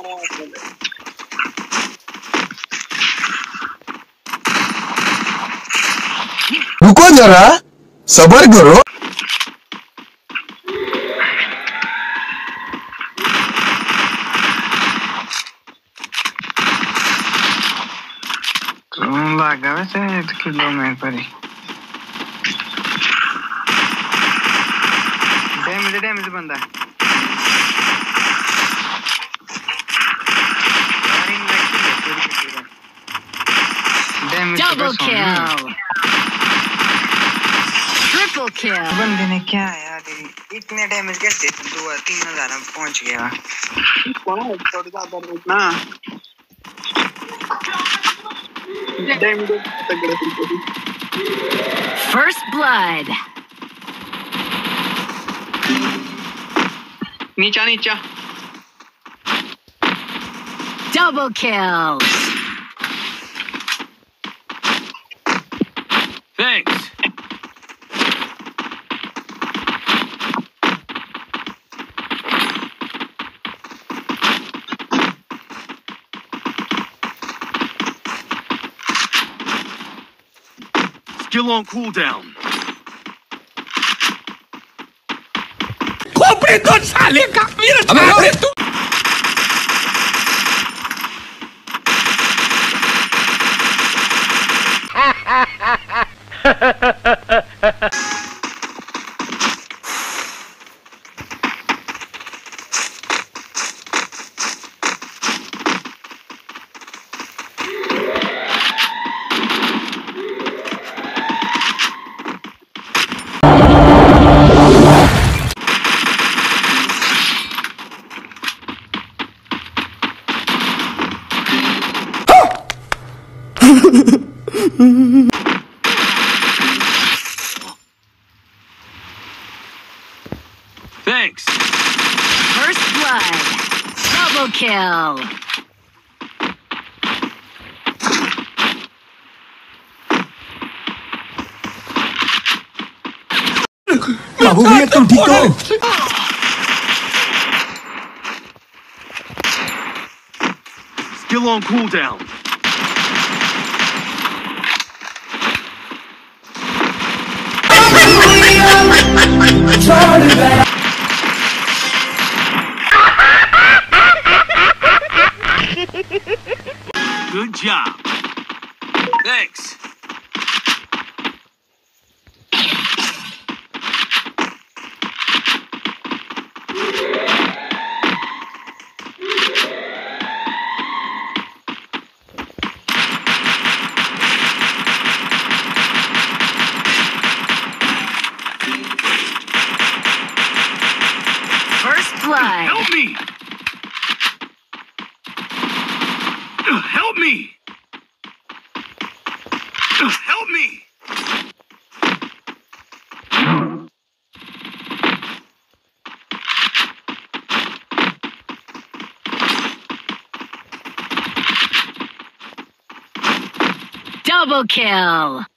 रुको जरा, सबर करो। लगा वैसे किलो में पड़ी डैमेज बंदा Double kill. Triple kill. बंदे ने क्या यार इतने डैमेज कैसे 2-3 हजार में पहुंच गया थोड़ी ज्यादा ना First blood. नीचा Double kills. Thanks. Skill on cooldown. Completo, sale, mira, tú. Thanks. First blood. Double kill. बाबू भैया तुम ठीक हो? Skill on cooldown. Good job. Thanks. First blood. Help me! Help me! Help me! Double kill.